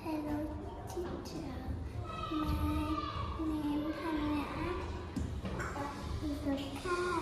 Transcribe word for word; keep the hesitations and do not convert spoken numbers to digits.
Hello teacher, my name Hannah. Is the cat.